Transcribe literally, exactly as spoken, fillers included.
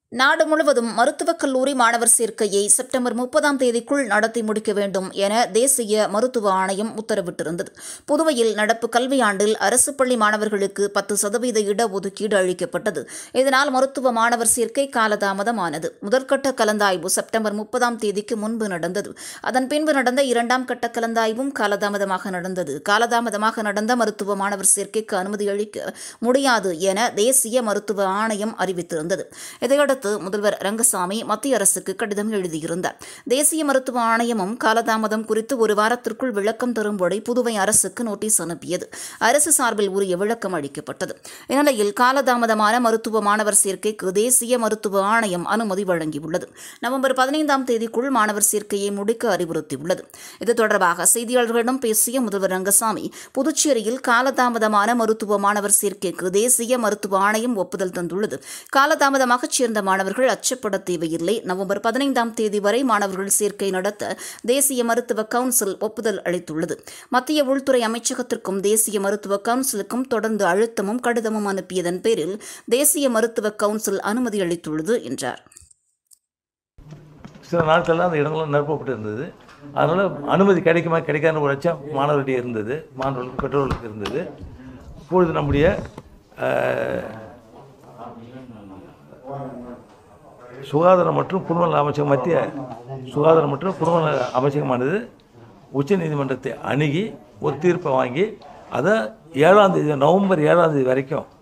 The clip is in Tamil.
நாடு முழுவதும் மருத்துவக் கல்லூரி மாணவர் சேர்க்கையை செப்டம்பர் முப்பதாம் தேதிக்குள் நடத்தி முடிக்க வேண்டும் என தேசிய மருத்துவ ஆணையம் உத்தரவிட்டிருந்தது. புதுவையில் நடப்பு கல்வியாண்டில் அரசு பள்ளி மாணவர்களுக்கு பத்து சதவீத இடஒதுக்கீடு அளிக்கப்பட்டது. இதனால் மருத்துவ மாணவர் சேர்க்கை காலதாமதமானது. முதற்கட்ட கலந்தாய்வு செப்டம்பர் முப்பதாம் தேதிக்கு முன்பு நடந்தது. அதன் பின்பு நடந்த இரண்டாம் கட்ட கலந்தாய்வும் காலதாமதமாக நடந்தது. காலதாமதமாக நடந்த மருத்துவ மாணவர் சேர்க்கைக்கு அனுமதி அளிக்க முடியாது என தேசிய மருத்துவ ஆணையம் அறிவித்திருந்தது. இதையடுத்து முதல்வர் ரங்கசாமி மத்திய அரசுக்கு கடிதம் எழுதியிருந்தார். தேசிய மருத்துவ ஆணையமும் காலதாமதம் குறித்து ஒரு வாரத்திற்குள் விளக்கம் தரும்படி புதுவை அரசுக்கு நோட்டீஸ் அனுப்பியது. அரசு சார்பில் உரிய விளக்கம் அளிக்கப்பட்டது. இந்நிலையில் காலதாமதமான மருத்துவ மாணவர் சேர்க்கைக்கு தேசிய மருத்துவ ஆணையம் அனுமதி வழங்கியுள்ளது. நவம்பர் பதினைந்தாம் தேதிக்குள் மாணவர் சேர்க்கையை முடிக்க அறிவுறுத்தியுள்ளது. இது தொடர்பாக செய்தியாளர்களிடம் பேசிய முதல்வர் ரங்கசாமி, புதுச்சேரியில் காலதாமதமான மருத்துவ மாணவர் சேர்க்கைக்கு தேசிய மருத்துவ ஆணையம் ஒப்புதல் தந்துள்ளது. காலதாமதமாக சேர்ந்த மாணவர்கள் அச்சப்பட தேவையில்லை. நவம்பர் பதினைந்தாம் தேதி வரை மாணவர்கள் சேர்க்கை நடத்த தேசிய மருத்துவ கவுன்சில் ஒப்புதல் அளித்துள்ளது. மத்திய உள்துறை அமைச்சகத்திற்கும் தேசிய மருத்துவ கவுன்சிலுக்கும் தொடர்ந்து அழுத்தமும் கடிதமும் அனுப்பியதன் பேரில் தேசிய மருத்துவ கவுன்சில் அனுமதி அளித்துள்ளது என்றார். சில நாட்கள்லாம் அந்த இடங்களும் நிரப்பப்பட்டு இருந்தது. அதனால் அனுமதி கிடைக்குமா கிடைக்காத ஒரு அச்சம் மாணவர்களிடையே இருந்தது, மாணவர்களுக்கு பெற்றோர்களுக்கு இருந்தது. இப்பொழுது நம்முடைய சுகாதாரம் மற்றும் குடும்ப அமைச்சகம் மத்திய சுகாதாரம் மற்றும் குடும்ப அமைச்சகமானது உச்சநீதிமன்றத்தை அணுகி ஒரு தீர்ப்பை வாங்கி அதை ஏழாம் தேதி நவம்பர் ஏழாம் தேதி வரைக்கும்